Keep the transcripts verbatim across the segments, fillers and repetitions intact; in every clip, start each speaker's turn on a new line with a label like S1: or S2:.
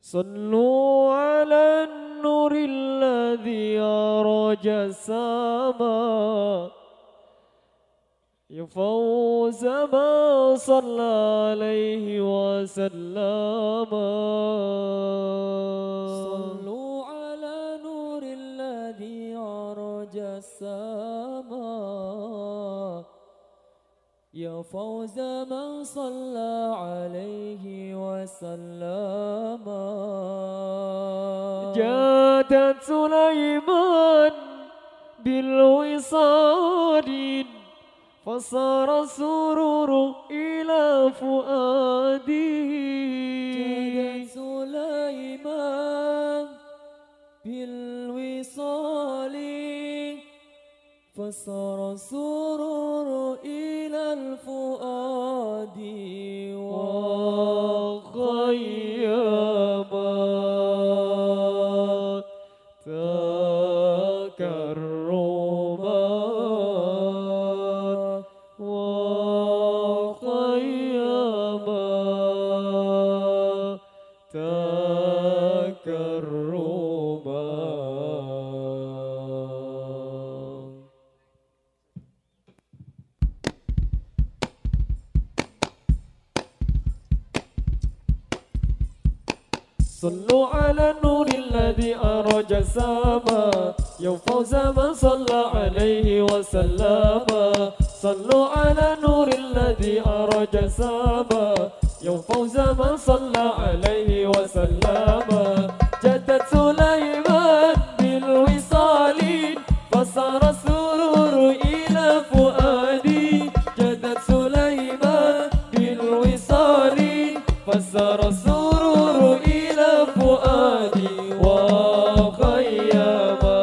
S1: صلوا على النور الذي أرج السماء يفوز ما صلى عليه وسلم.
S2: صلوا على نور الذي أرج السماء يفوز من صلى عليه وسلم.
S1: جادت سليمان بالوصال فصار سرور إلى فؤادي.
S2: جادت سليمان بالوصال فصار سرور إلى الفؤاد
S1: وخيما تكرما وخيما تكرما. صلوا على النور الذي أرج السماء يوم فوز من صلى عليه وسلم. صلوا على النور الذي أرج السماء يوم فوز من صلى عليه وسلم. جدت سليمان بالوصال فصار السرور إلى فؤادي. جدت سليمان بالوصال فصار السرور إلى فؤادي وخيما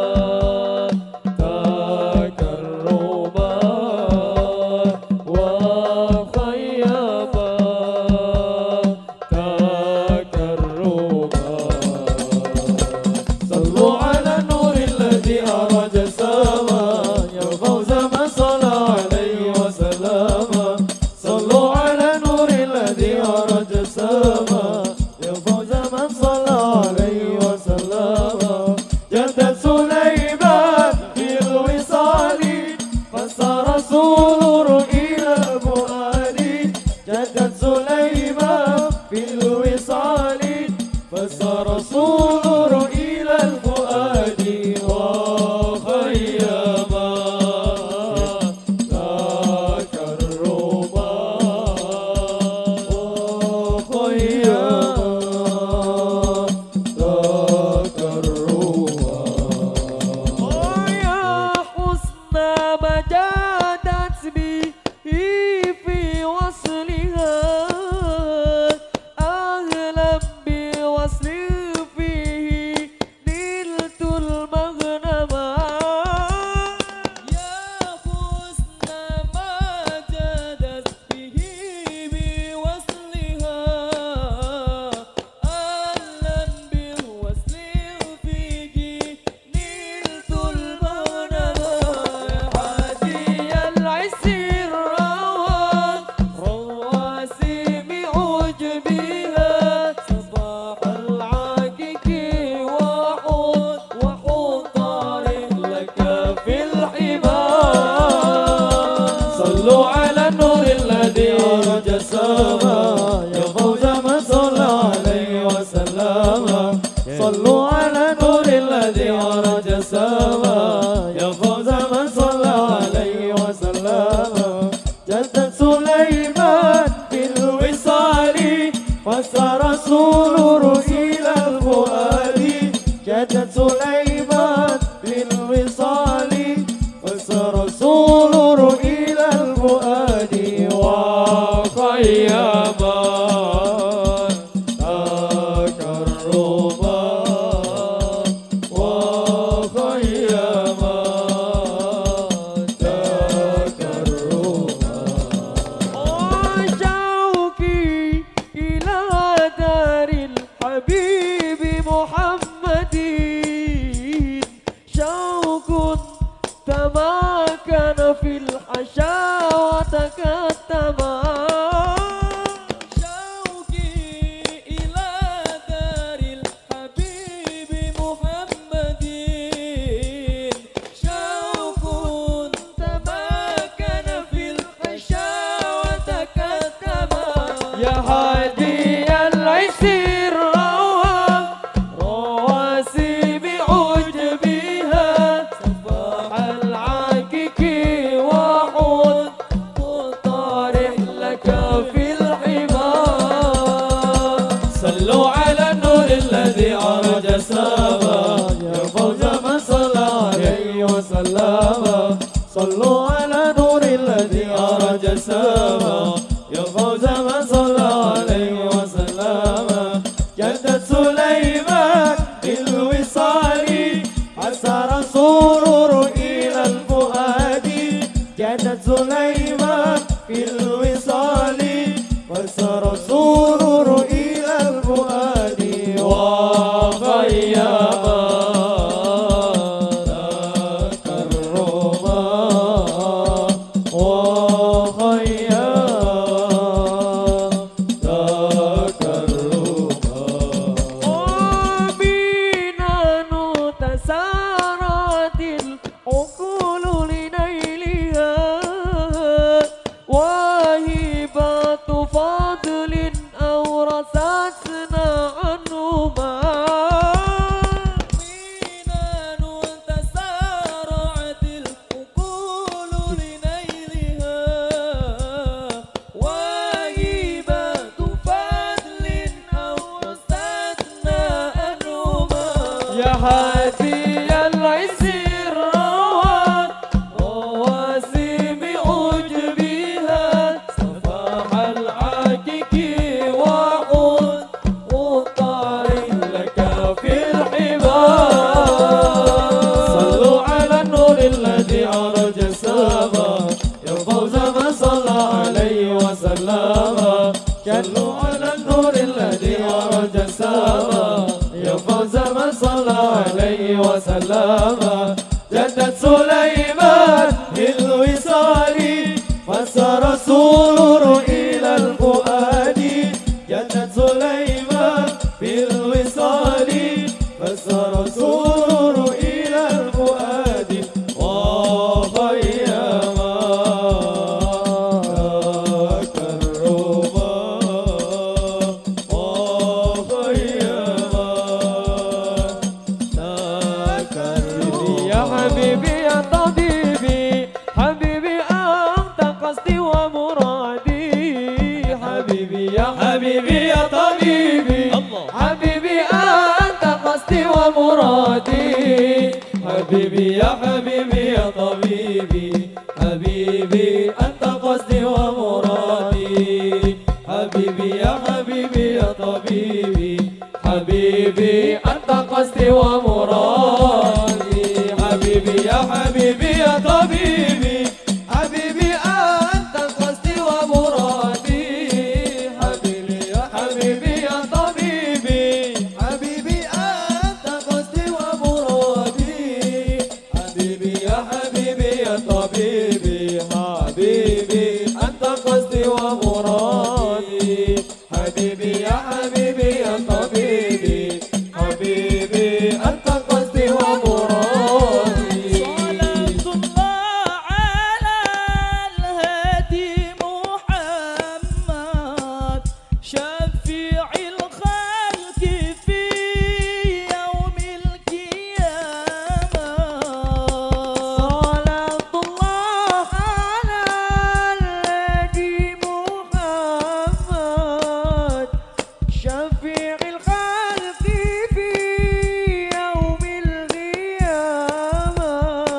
S1: تكرما وخيما تكرما. صلوا على النور الذي أرج السماء يا فوز من صلى عليه وسلم. صلوا على النور الذي أرج السماء يا فوز من صلى عليه وسلم. جدت سليمان بالوصال فصار سرور إلى الفؤاد. جدت سليمان بالوصال فصار سرور إلى الفؤاد وخيما تكرما
S2: شوقي إلى دار
S1: صلوا على النور الذي عرج السماء يا فوز من صلى عليه وسلم صلوا على النور الذي عرج السماء يا فوز من صلى عليه وسلم جدت سليمان بالوصال أسر سرور إلى الفؤاد جدت سليمان بالوصال أسر سرور إلى الفؤاد وخيما تكرما وخيما
S2: تسارت العقول لنيلها واهبات فضل أورثتنا عنهما منان تسارعت العقول لنيلها واهبات فضل أورثتنا عنهما
S1: يا هادي العز الرواد رواسم أجبها صفاح العاكك وعود وطار لك في الحبال صلوا على النور الذي عرج السماء يا فوز من صلى عليه وسلم صلوا على النور الذي عرج السماء يا فوز من صلى عليه وسلم جدت سليمان بالوصال فسر سرور إلى الفؤاد جدت سليمان بالوصال فسر سرور إلى الفؤاد وخيما تكرما يا حبيبي يا طبيبي حبيبي أنت قصدي ومرادي حبيبي يا حبيبي يا طبيبي حبيبي أنت قصدي ومرادي حبيبي يا حبيبي يا طبيبي حبيبي أنت قصدي ومرادي حبيبي يا حبيبي يا طبيبي حبيبي أنت قصدي ومرادي حبيبي يا حبيبي يا طبيبي حبيبي أنت قصدي ومرادي حبيبي يا حبيبي يا طبيبي حبيبي أنت قصدي ومرادي حبيبي يا حبيبي يا طبيبي حبيبي أنت قصدي ومرادي حبيبي يا حبيبي يا طبيبي حبيبي أنت قصدي ومرادي
S2: صلاة الله على الهادي محمد شفيع الخلق في يوم القيامة صلاة الله على الهادي محمد شفيع الخلق في يوم القيامة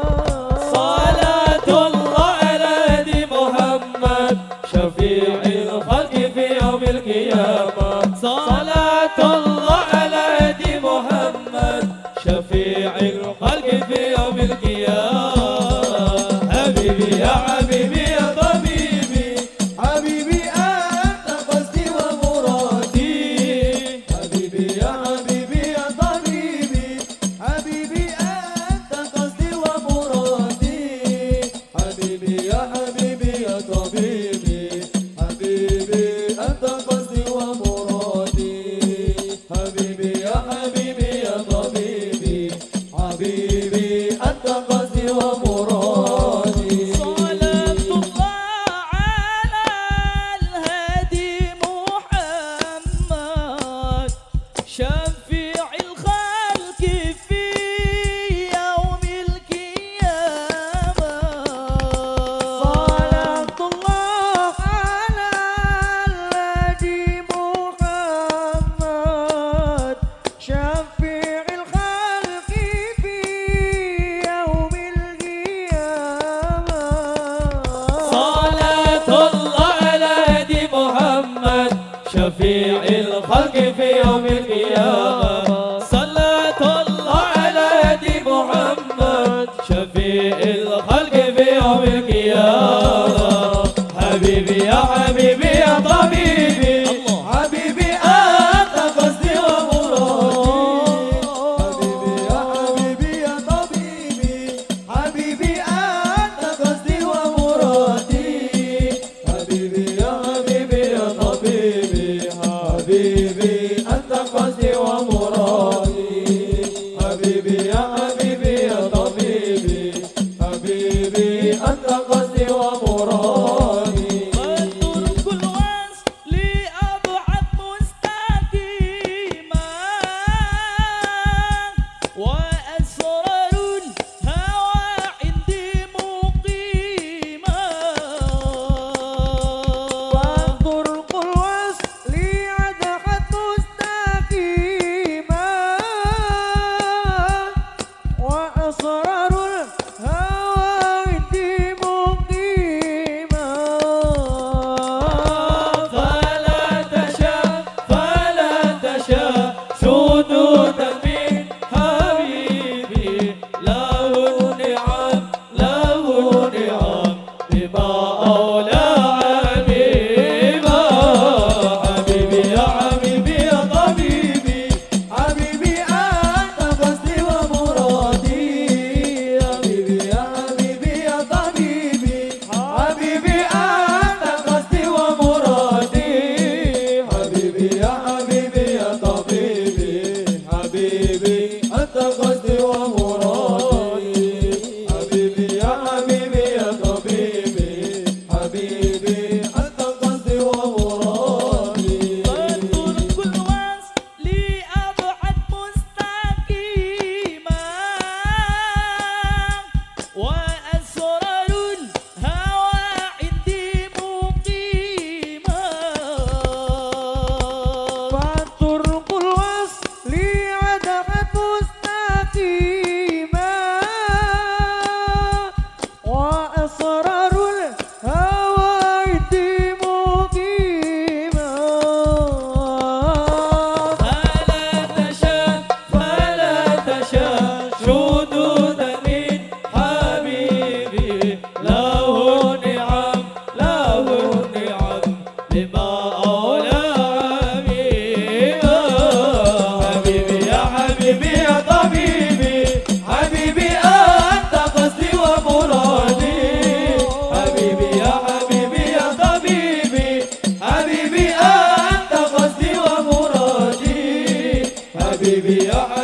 S1: صلاة الله على هدي محمد شفيع الخلق في يوم القيامة صلاة الله على هدي محمد شفيع الخلق في يوم القيامة حبيبي يا حبيبي يا طبيبي حبيبي أنت قصدي ومرادي حبيبي يا حبيبي يا طبيبي حبيبي أنت قصدي ومرادي حبيبي يا حبيبي يا طبيبي حبيبي أنت قصدي ومرادي حبيبي يا حبيبي يا طبيبي حبيبي أنت قصدي ومرادي
S2: صلاة الله على الهادي محمد شفيع الخلق في يوم القيامة صلاة الله على الهادي محمد
S1: يوم القيامة صلاة الله على هدي محمد شفيع الخلق في يوم القيامة حبيبي يا حبيبي يا طبيبي حبيبي أنت قصدي ومرادي حبيبي يا حبيبي يا طبيبي حبيبي أنت قصدي ومرادي حبيبي يا حبيبي يا طبيبي حبيبي أنت قصدي ومرادي حبيبي يا حبيبي يا طبيبي حبيبي أنت قصدي ومرادي
S2: فاترك الوصل أبعد مستقيما وأسرار الهوى عندي مقيما
S1: فطرق الوصل عدحت مستقيما وأسرار الهوى عندي مقيما فلا تشاء فلا تشاء سدود من حبيبي له النعم له النعم بما أولى حبيبا حبيبي يا حبيبي يا طبيبي حبيبي أنت قصدي ومرادي حبيبي يا حبيبي يا طبيبي حبيبي أنت قصدي ومرادي حبيبي يا حبيبي يا طبيبي حبيبي أنت قصدي ومرادي حبيبي يا حبيبي يا طبيبي حبيبي أنت قصدي ومرادي
S2: فاترك الوصل أبعد مستقيما وأسرار الهوى عندي مقيما
S1: فطرق الوصل عدحت مستقيما وأسرار الهوى عندي مقيما فلا تشاء فلا تشاء شذوذ من حبيبي له النعم له النعم لما أولى حبيبا حبيبي يا حبيبي يا طبيبي حبيبي أنت قصدي ومرادي حبيبي يا حبيبي يا طبيبي حبيبي أنت قصدي ومرادي حبيبي يا